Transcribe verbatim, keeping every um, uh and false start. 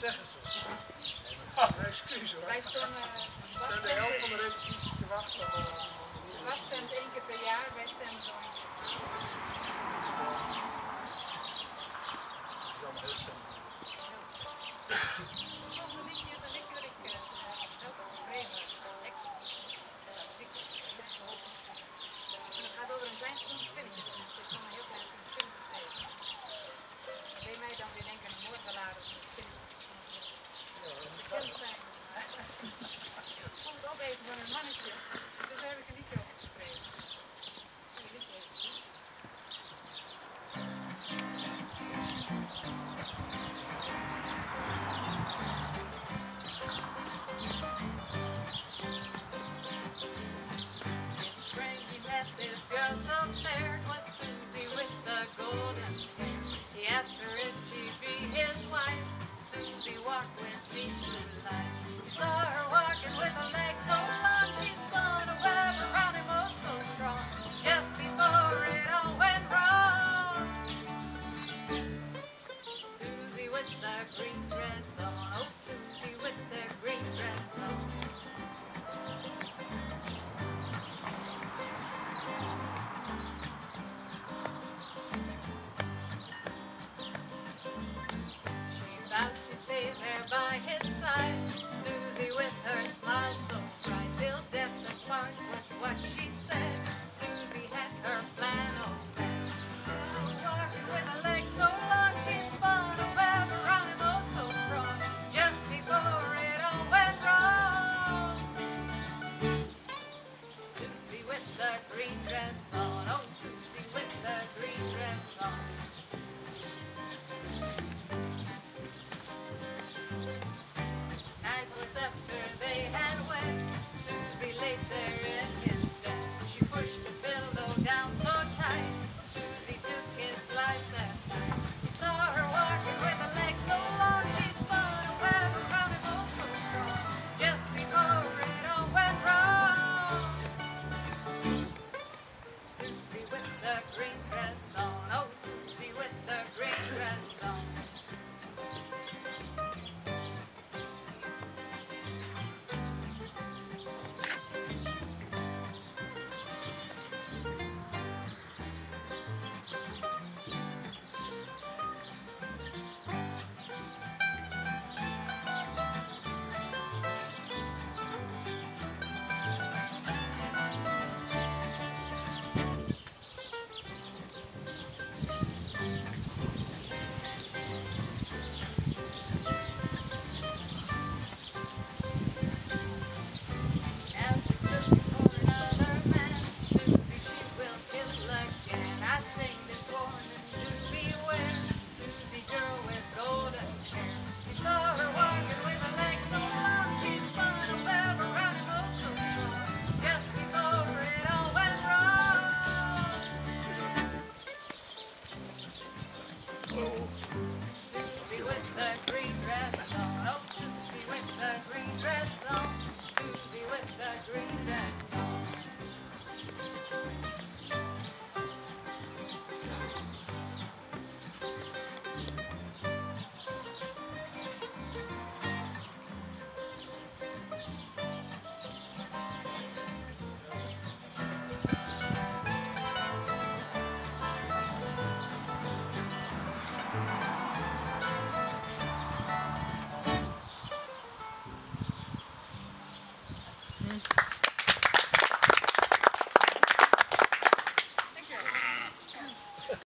zeggen ze. Excuus hoor. Wij stonden, We staan de helft van de repetities te wachten. was stemt één keer per jaar, wij stemmen zo één keer per jaar. Het is allemaal heel stem. Heel sterk. Het volgende liedje is een liedje wat ik uh, zelf heb geschreven, tekst. Dat ik en het gaat over een klein groen spinnetje. Dus ik kwam een heel klein groen spinnetje tegen. Dat deed mij dan weer denken aan een moordballade van de spinnetjes. Bekend zijn. Ik vond het opeten van een mannetje. Dus daar heb ik een liedje over geschreven. En die liedje heet Susie. In spring he met this girl so fair. It was Susie with the golden hair. He asked her if she'd be his wife. Susie walked with me through life. He saw her walking with a leg so long. She spun a web around him oh so strong. Just before it all went wrong. Susie with the green dress on. Oh, Susie with the green dress on. She vowed she'd stay there by his side.